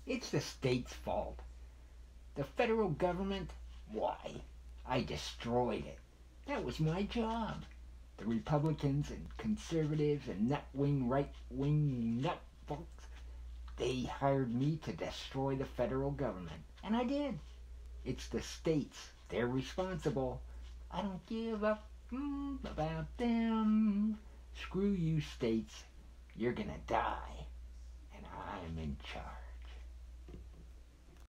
It's the state's fault. The federal government? Why? I destroyed it. That was my job. The Republicans and conservatives and nut-wing, right-wing nut-fucks, they hired me to destroy the federal government. And I did. It's the states. They're responsible. I don't give a about them. Screw you, states. You're gonna die. And I'm in charge.